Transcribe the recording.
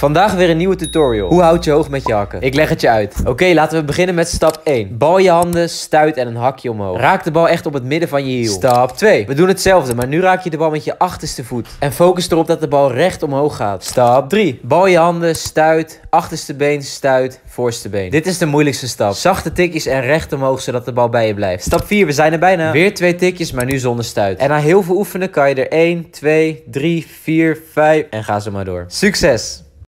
Vandaag weer een nieuwe tutorial. Hoe houd je hoog met je hakken? Ik leg het je uit. Oké, laten we beginnen met stap 1. Bal je handen, stuit en een hakje omhoog. Raak de bal echt op het midden van je hiel. Stap 2. We doen hetzelfde, maar nu raak je de bal met je achterste voet. En focus erop dat de bal recht omhoog gaat. Stap 3. Bal je handen, stuit, achterste been, stuit, voorste been. Dit is de moeilijkste stap. Zachte tikjes en recht omhoog, zodat de bal bij je blijft. Stap 4, we zijn er bijna. Weer 2 tikjes, maar nu zonder stuit. En na heel veel oefenen kan je er 1, 2, 3, 4, 5 en ga zo maar door. Succes!